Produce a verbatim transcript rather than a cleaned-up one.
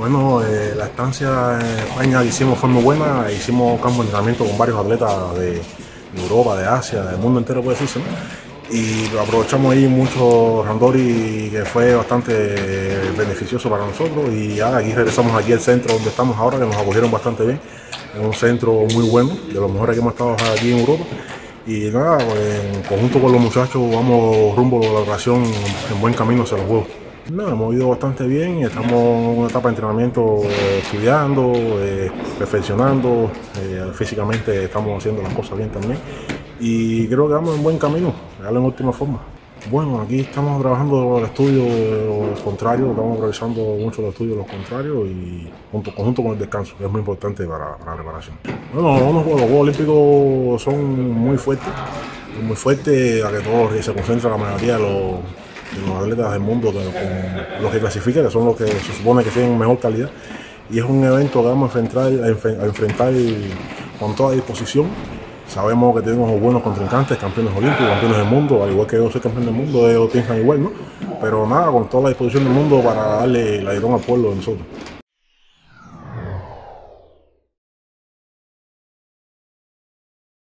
Bueno, eh, la estancia en España que hicimos fue muy buena. Hicimos campo de entrenamiento con varios atletas de, de Europa, de Asia, del mundo entero, puede decirse, ¿no? Y lo aprovechamos ahí mucho randori, que fue bastante beneficioso para nosotros. Y ya aquí regresamos aquí al centro donde estamos ahora, que nos acogieron bastante bien. Es un centro muy bueno, de los mejores que hemos estado aquí en Europa. Y nada, pues, en conjunto con los muchachos vamos rumbo a la operación en buen camino hacia los Juegos. No, hemos ido bastante bien, estamos en una etapa de entrenamiento eh, estudiando, eh, perfeccionando, eh, físicamente estamos haciendo las cosas bien también y creo que vamos en buen camino, darle en última forma. Bueno, aquí estamos trabajando el estudio de los contrarios, estamos revisando mucho los estudios de los contrarios y junto, conjunto con el descanso, que es muy importante para, para la preparación. Bueno, los Juegos Olímpicos son muy fuertes, muy fuertes, a que todos se concentra la mayoría de los de los atletas del mundo, de, con los que clasifican, que son los que se supone que tienen mejor calidad, y es un evento que vamos a enfrentar, a enfrentar con toda disposición. Sabemos que tenemos buenos contrincantes, campeones olímpicos, campeones del mundo, al igual que yo soy campeón del mundo, ellos piensan igual, ¿no? Pero nada, con toda la disposición del mundo para darle la dirección al pueblo de nosotros.